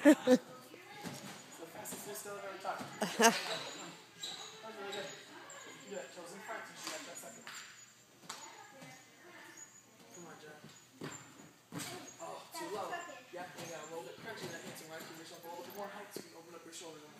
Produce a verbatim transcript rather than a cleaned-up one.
the fastest fish still I've ever caught. That was really good. You do it. Chosen front. You should have that second. Come on, Jack. Oh, too low. Yeah, you got a little bit crunchy in that dancing right position. A little bit more height so you can open up your shoulders.